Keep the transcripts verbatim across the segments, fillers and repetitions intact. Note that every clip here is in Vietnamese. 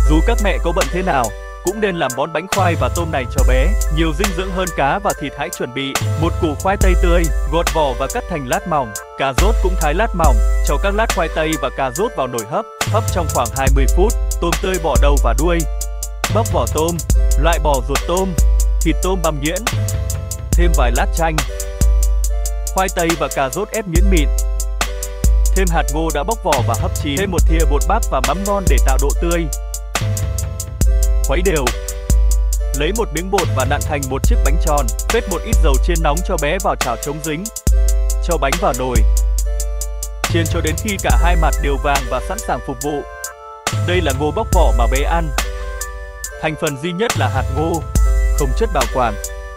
Dù các mẹ có bận thế nào, cũng nên làm món bánh khoai và tôm này cho bé. Nhiều dinh dưỡng hơn cá và thịt. Hãy chuẩn bị một củ khoai tây tươi, gọt vỏ và cắt thành lát mỏng. Cà rốt cũng thái lát mỏng. Cho các lát khoai tây và cà rốt vào nồi hấp. Hấp trong khoảng hai mươi phút. Tôm tươi bỏ đầu và đuôi. Bóc vỏ tôm, loại bỏ ruột tôm. Thịt tôm băm nhuyễn. Thêm vài lát chanh. Khoai tây và cà rốt ép nhuyễn mịn. Thêm hạt ngô đã bóc vỏ và hấp chín. Thêm một thìa bột bắp và mắm ngon để tạo độ tươi. Khuấy đều. Lấy một miếng bột và nặn thành một chiếc bánh tròn. Phết một ít dầu chiên nóng cho bé vào chảo chống dính. Cho bánh vào nồi. Chiên cho đến khi cả hai mặt đều vàng và sẵn sàng phục vụ. Đây là ngô bóc vỏ mà bé ăn. Thành phần duy nhất là hạt ngô, không chất bảo quản.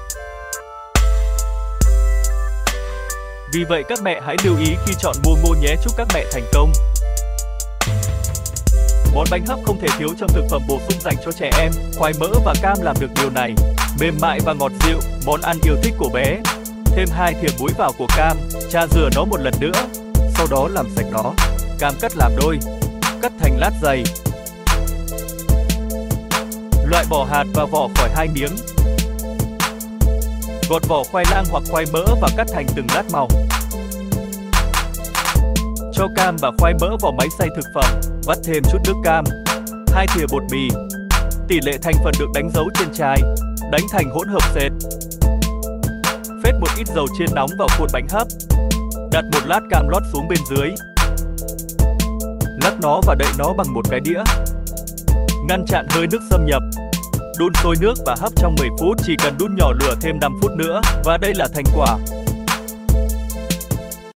Vì vậy các mẹ hãy lưu ý khi chọn mua ngô nhé. Chúc các mẹ thành công. Món bánh hấp không thể thiếu trong thực phẩm bổ sung dành cho trẻ em. Khoai mỡ và cam làm được điều này. Mềm mại và ngọt dịu, món ăn yêu thích của bé. Thêm hai thìa muối vào của cam. Cha rửa nó một lần nữa. Sau đó làm sạch nó. Cam cắt làm đôi. Cắt thành lát dày. Loại bỏ hạt và vỏ khỏi hai miếng. Gọt vỏ khoai lang hoặc khoai mỡ và cắt thành từng lát mỏng. Cho cam và khoai mỡ vào máy xay thực phẩm. Vắt thêm chút nước cam. Hai thìa bột mì. Tỷ lệ thành phần được đánh dấu trên chai. Đánh thành hỗn hợp sệt. Phết một ít dầu chiên nóng vào khuôn bánh hấp. Đặt một lát cam lót xuống bên dưới. Lắc nó và đậy nó bằng một cái đĩa. Ngăn chặn hơi nước xâm nhập. Đun sôi nước và hấp trong mười phút. Chỉ cần đun nhỏ lửa thêm năm phút nữa. Và đây là thành quả.